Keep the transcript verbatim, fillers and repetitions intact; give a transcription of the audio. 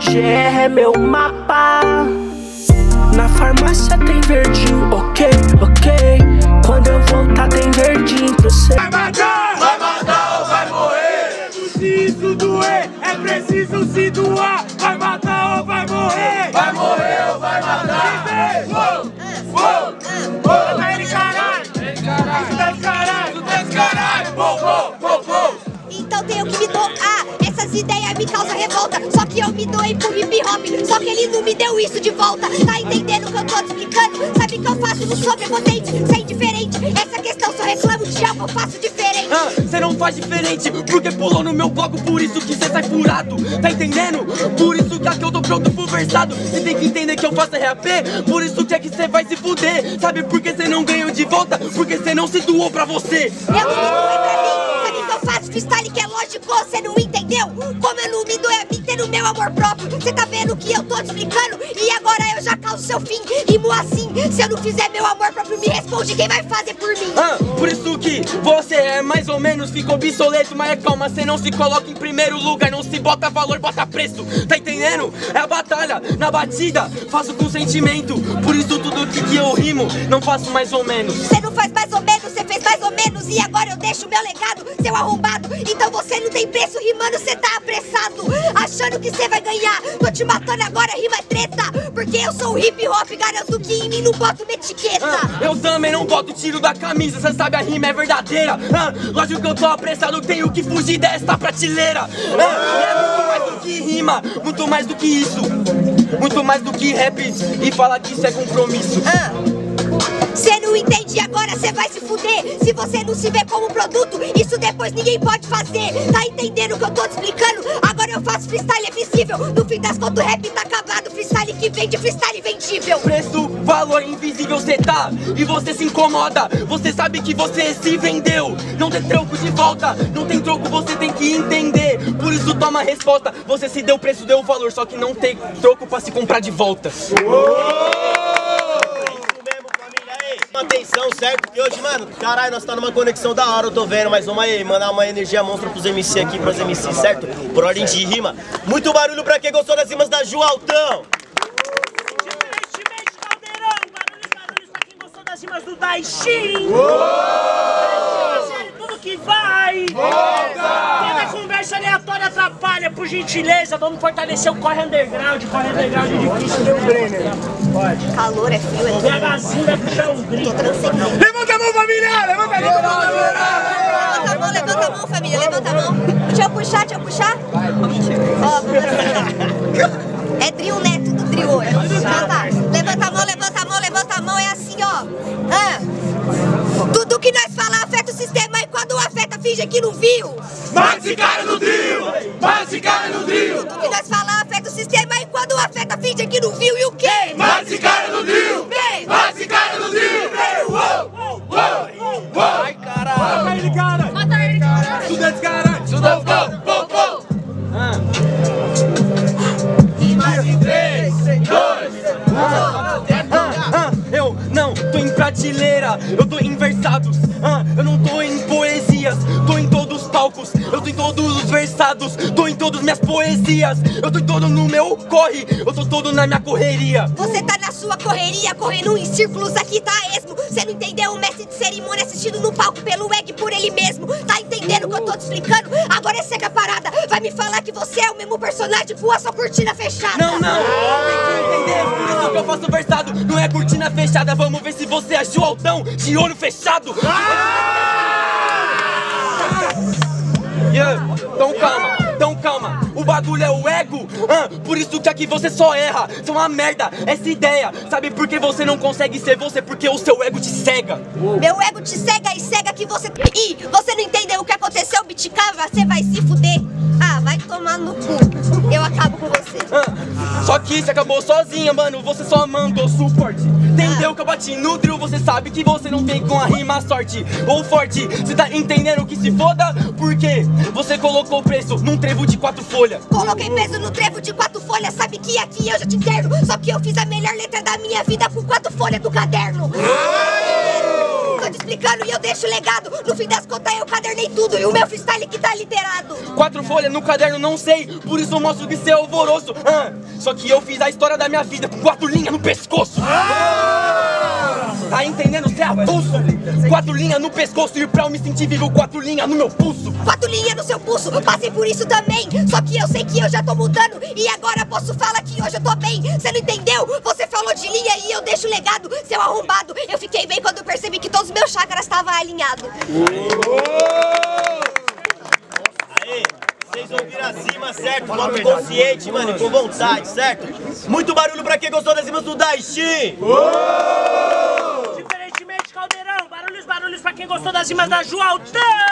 G R é meu mapa. Na farmácia tem verdinho, ok, ok. Quando eu voltar tem verdinho pra você. Vai matar, vai matar ou vai morrer. Se isso doer, é preciso se doar. Vai matar ou vai morrer. Vai morrer ou vai matar. Uou, uou, uou. Tá ele caralho, isso tá de caralho, isso tá de caralho. Uou, uou, uou, uou. Então tenho que me doar, essas ideias me causam revolta. Só que eu me doei pro hip hop, só que ele não me deu isso de volta. Tá entendendo o que eu tô te explicando? Sabe que eu faço, não sou prepotente, sei diferente. Essa questão só reclamo de algo, eu faço diferente. Ah, cê não faz diferente, porque pulou no meu bloco, por isso que cê sai furado. Tá entendendo? Por isso que aqui eu tô pronto pro versado. Cê tem que entender que eu faço R A P, por isso que é que cê vai se fuder. Sabe por que cê não ganhou de volta? Porque cê não se doou pra você. Eu não me doei pra mim, sabe que eu faço freestyle que é lógico, cê não entendeu? Como eu não me doei a mim, tendo meu amor próprio. Cê tá vendo que eu tô te explicando? E agora eu já causo seu fim. Rimo assim, se eu não fizer meu amor próprio, me responde quem vai fazer por mim. Ah, por isso que você é mais ou menos, ficou obsoleto, mas é calma, cê não se coloca em primeiro lugar, não se bota valor, bota preço, tá entendendo? É a batalha, na batida, faço com sentimento, por isso tudo que, que eu rimo, não faço mais ou menos. Cê não faz mais ou menos, cê fez mais ou menos, e agora eu deixo meu legado, seu arrombado. Então você não tem preço rimando, cê tá apressado, achando que cê vai ganhar. Tô te matando agora, rima é treta, porque eu sou hip hop, garanto que em mim não boto uma etiqueta. Ah, eu também não boto tiro da camisa, cê sabe a rima é verdadeira. Ah, lógico que eu tô apressado, tenho que fugir desta prateleira. Ah, é muito mais do que rima, muito mais do que isso, muito mais do que rap e falar que isso é compromisso. Ah. Cê não entende agora, cê vai se fuder. Se você não se vê como produto, isso depois ninguém pode fazer. Tá entendendo o que eu tô te explicando? Agora eu faço freestyle, é visível. No fim das contas o rap tá acabado. Freestyle que vende, freestyle vendível. Preço, valor invisível cê tá, e você se incomoda. Você sabe que você se vendeu, não tem troco de volta. Não tem troco, você tem que entender. Por isso toma a resposta. Você se deu preço, deu valor, só que não tem troco pra se comprar de volta. Atenção, certo? Porque hoje, mano, caralho, nós tá numa conexão da hora, eu tô vendo, mas vamos aí, mandar uma energia monstra pros M C aqui, pros M C, certo? Por ordem de rima. Muito barulho pra quem gostou das rimas da Ju Altão. Diferentemente, Caldeirão, barulho, barulho pra quem gostou das rimas do Daishin. Tudo que vai. Volta! Toda conversa aleatória atrapalha, por gentileza, vamos fortalecer o Corre Underground, Corre Underground é difícil, deu Brenner. Pode. Calor é frio, é O VHzinho vai puxar um grito. Levanta a mão, família! Levanta a mão! Levanta a mão, levanta a mão, família, levanta a mão. Deixa eu puxar, deixa eu puxar. Ó, vamos assim. É drill, né? Tudo drill hoje. Tá, tá. Levanta a mão, levanta a mão, levanta a mão, é assim, ó. Ah. Tudo que nós falamos afeta o sistema e quando afeta, finge que não viu. Mata esse cara no drill! Mata esse cara no drill! Tudo que nós falamos afeta o sistema e quando afeta, finge que não viu. E o quê? Mata esse cara no drill! Vem! Mata esse cara no drill! Uou! Uou! Uou! Ai, caralho! Mata ele, cara! Mata ele, cara! Tudo é descaralho! Tudo é descaralho! Pou, pou! Ah. E mais em três, dois, Ah, ah, eu não tô em prateleira, eu tô em versados. Ah, eu não tô em poesias, tô em todos os palcos. Eu tô em todos os versados, tô em todas minhas poesias. Eu tô todo no meu corre, eu tô todo na minha correria. Você tá na sua correria, correndo em círculos, aqui tá esmo. Você não entendeu? O mestre de cerimônia assistindo no palco pelo egg por ele mesmo. Tá entendendo o que eu tô te explicando? Agora é seca a parada, vai me falar que você é o mesmo personagem com a sua cortina fechada. Não, não, tem que entender, por isso que eu faço versado. Não é cortina fechada, vamos ver se você achou altão de olho fechado. Yeah. Então calma, então calma, o bagulho é o ego, ah, por isso que aqui você só erra. Isso é uma merda, essa ideia. Sabe por que você não consegue ser você? Porque o seu ego te cega. Meu ego te cega e cega que você... Ih, você não entendeu o que aconteceu, Biticava? Você vai se fuder. Ah, vai tomar no cu. Eu acabo com você. Ah, só que você acabou sozinha, mano, você só mandou suporte. Entendeu que eu bati no drill, você sabe que você não tem com a rima sorte ou forte. Você tá entendendo que se foda? Porque você colocou o preço num trevo de quatro folhas. Coloquei peso no trevo de quatro folhas, sabe que aqui eu já te interno. Só que eu fiz a melhor letra da minha vida com quatro folhas do caderno. Tô te explicando e eu deixo legado. No fim das contas eu cadernei tudo e o meu freestyle que tá literado. Quatro folhas no caderno, não sei, por isso eu mostro que cê é alvoroço. ah, Só que eu fiz a história da minha vida com quatro linhas no pescoço. ah! Tá entendendo? Cê é avulso. Quatro linhas no pescoço e pra eu me sentir vivo, quatro linhas no meu pulso. Quatro linhas no seu pulso, passei por isso também. Só que eu sei que eu já tô mudando e agora posso falar que hoje eu tô bem. Cê não entendeu? Você falou de linha e eu deixo legado. Seu arrombado, eu fiquei bem quando percebi que todos os meus chakras estavam alinhados. Aê, vocês ouviram as rimas, certo? Foco consciente, mano, e com vontade, certo? Muito barulho pra quem gostou das rimas do Daichi! Diferentemente, Caldeirão, barulhos, barulhos pra quem gostou das rimas da Joaltão!